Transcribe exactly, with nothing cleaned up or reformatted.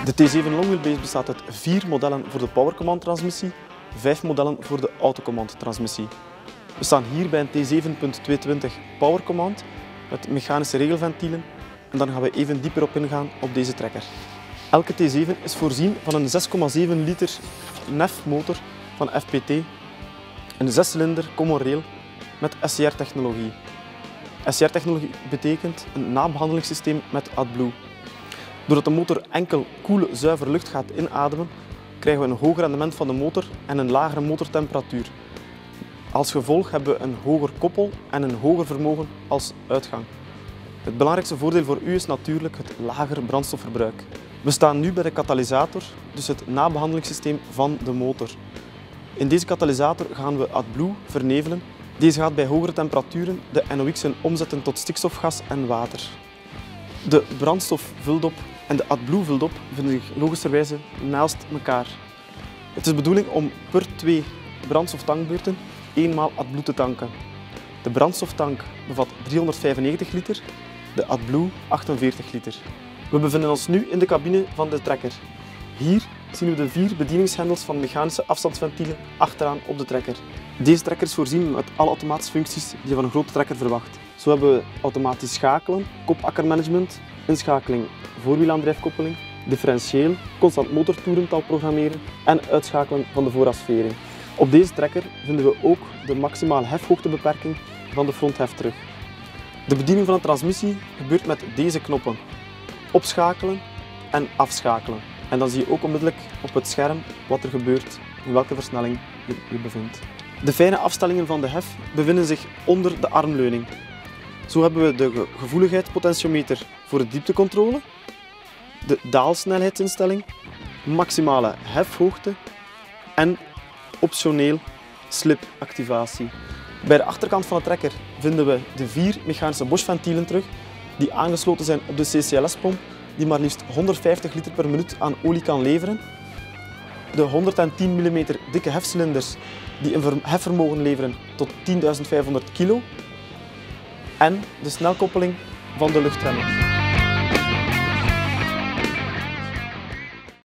De T zeven Long Wheelbase bestaat uit vier modellen voor de Power Command transmissie, vijf modellen voor de Auto Command transmissie. We staan hier bij een T zeven punt tweehonderdtwintig Power Command met mechanische regelventielen en dan gaan we even dieper op ingaan op deze trekker. Elke T zeven is voorzien van een zes komma zeven liter N E F motor van F P T, een zescilinder common rail met S C R-technologie. S C R-technologie betekent een nabehandelingssysteem met AdBlue. Doordat de motor enkel koele, zuivere lucht gaat inademen, krijgen we een hoger rendement van de motor en een lagere motortemperatuur. Als gevolg hebben we een hoger koppel en een hoger vermogen als uitgang. Het belangrijkste voordeel voor u is natuurlijk het lager brandstofverbruik. We staan nu bij de katalysator, dus het nabehandelingssysteem van de motor. In deze katalysator gaan we AdBlue vernevelen. Deze gaat bij hogere temperaturen de N O X'en omzetten tot stikstofgas en water. De brandstofvuldop en de AdBlue-vuldop bevinden zich logischerwijze naast elkaar. Het is de bedoeling om per twee brandstoftankbeurten eenmaal AdBlue te tanken. De brandstoftank bevat driehonderdvijfennegentig liter, de AdBlue achtenveertig liter. We bevinden ons nu in de cabine van de trekker. Hier zien we de vier bedieningshendels van mechanische afstandsventielen achteraan op de trekker. Deze trekker is voorzien met alle automatische functies die je van een grote trekker verwacht. Zo hebben we automatisch schakelen, kopakkermanagement, inschakeling voorwielaandrijfkoppeling, differentieel, constant motortoerental programmeren en uitschakelen van de voorafsvering. Op deze trekker vinden we ook de maximale hefhoogtebeperking van de fronthef terug. De bediening van de transmissie gebeurt met deze knoppen: opschakelen en afschakelen. En dan zie je ook onmiddellijk op het scherm wat er gebeurt, in welke versnelling je je bevindt. De fijne afstellingen van de hef bevinden zich onder de armleuning. Zo hebben we de gevoeligheidspotentiometer voor de dieptecontrole, de daalsnelheidsinstelling, maximale hefhoogte en optioneel slipactivatie. Bij de achterkant van de trekker vinden we de vier mechanische Bosch-ventielen terug die aangesloten zijn op de C C L S-pomp die maar liefst honderdvijftig liter per minuut aan olie kan leveren. De honderdtien millimeter dikke hefcilinders die een hefvermogen leveren tot tienduizend vijfhonderd kilo. En de snelkoppeling van de luchtremmen.